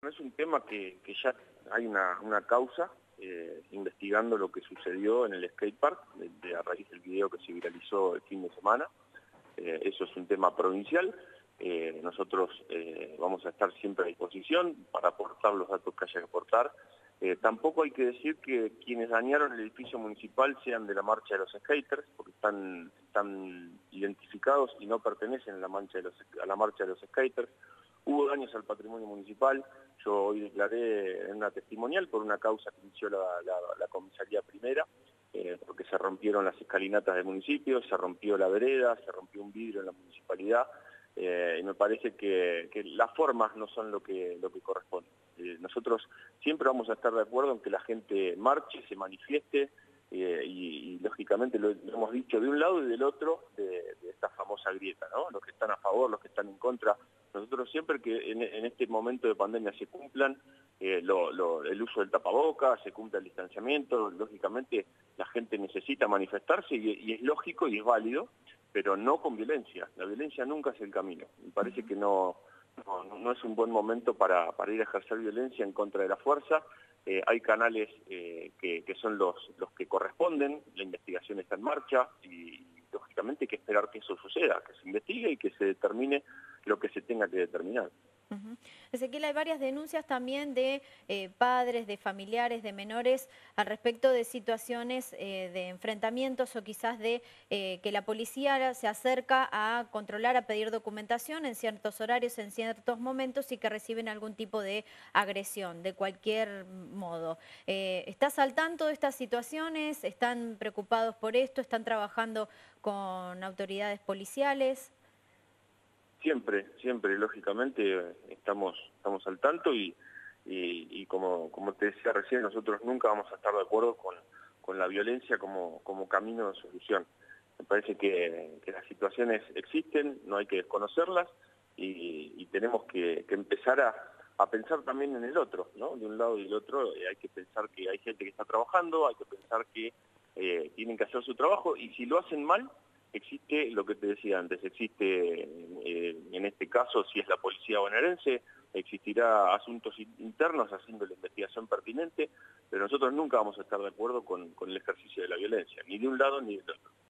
Es un tema que ya hay una causa investigando lo que sucedió en el skatepark a raíz del video que se viralizó el fin de semana. Eso es un tema provincial. Nosotros vamos a estar siempre a disposición para aportar los datos que haya que aportar. Tampoco hay que decir que quienes dañaron el edificio municipal sean de la marcha de los skaters, porque están identificados y no pertenecen a la marcha de los skaters. Hubo daños al patrimonio municipal. Yo hoy declaré en una testimonial por una causa que inició la comisaría primera, porque se rompieron las escalinatas del municipio, se rompió la vereda, se rompió un vidrio en la municipalidad, y me parece que las formas no son lo que corresponde. Nosotros siempre vamos a estar de acuerdo en que la gente marche, se manifieste, y lógicamente lo hemos dicho de un lado y del otro de esta famosa grieta, ¿no? Los que están a favor, los que están en contra. Nosotros siempre que en este momento de pandemia se cumplan el uso del tapabocas, se cumpla el distanciamiento, lógicamente la gente necesita manifestarse y es lógico y es válido, pero no con violencia. La violencia nunca es el camino. Me parece que no es un buen momento para ir a ejercer violencia en contra de la fuerza. Hay canales que son los que corresponden, la investigación está en marcha y lógicamente hay que esperar que eso suceda, que se investigue y que se determine lo que se tenga que determinar. Ezequiel, hay varias denuncias también de padres, de familiares, de menores al respecto de situaciones de enfrentamientos o quizás de que la policía se acerca a controlar, a pedir documentación en ciertos horarios, en ciertos momentos y que reciben algún tipo de agresión de cualquier modo. ¿Estás al tanto de estas situaciones? ¿Están preocupados por esto? ¿Están trabajando con autoridades policiales? Siempre, lógicamente, estamos al tanto y como te decía recién, nosotros nunca vamos a estar de acuerdo con la violencia como camino de solución. Me parece que las situaciones existen, no hay que desconocerlas y tenemos que empezar a pensar también en el otro, ¿no? De un lado y del otro hay que pensar que hay gente que está trabajando, hay que pensar que tienen que hacer su trabajo y si lo hacen mal, existe lo que te decía antes, existe en este caso, si es la policía bonaerense, existirá asuntos internos haciendo la investigación pertinente, pero nosotros nunca vamos a estar de acuerdo con el ejercicio de la violencia, ni de un lado ni del otro.